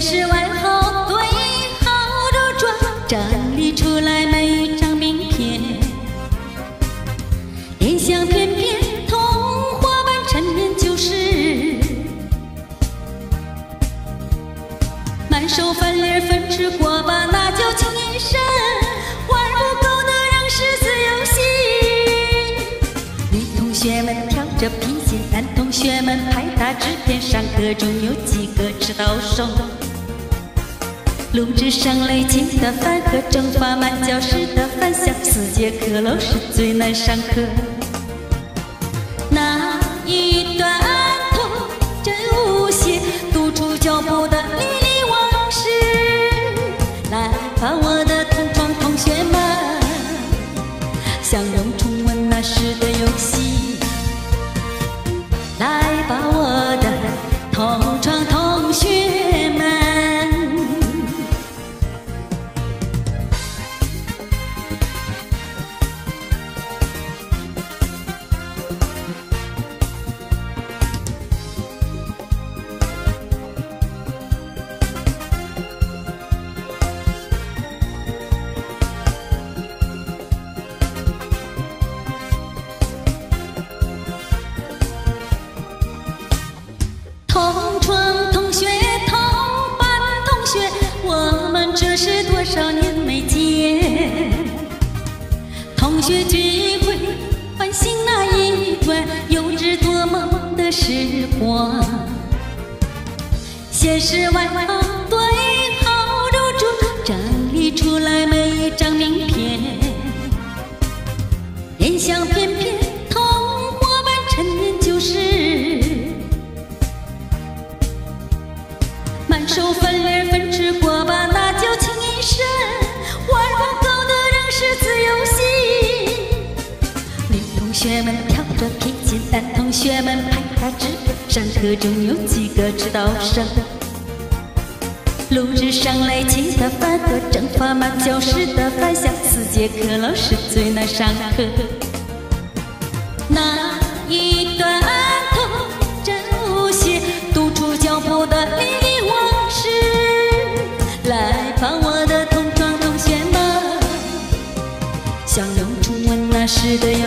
是外号对号入座，整理出来每一张名片，印象片片，童话般陈年旧事，满手翻脸粉吃过吧，那就情意深，玩不够的让是自由行。女同学们跳着皮筋，男同学们拍打纸片，上课中有几个知道手。录制上雷琴的饭和蒸发满教室的饭香，4节课老师最难上课。那一段童真无邪，读出脚步的历历往事。来吧，我的同窗同学们，相拥重温那时的游戏。来吧，我的同窗同学们。同窗同学，同班同学，我们这是多少年没见。同学聚会，唤醒那一段幼稚多梦的时光。现实外号对号入座，整理出来每一张名片，印象片片，童话般陈年旧事。满手翻脸粉吃过吧，那就情意深，玩不够的仍是自由行。女同学们跳着皮筋，男同学们拍打纸片，上课中有几个知道声。录制上雷琴的饭和蒸发满教室的饭香，4节课老师最难上课。那一段童真无邪，读出脚步的历历往事。来吧，我的同窗同学们，相拥重温那时的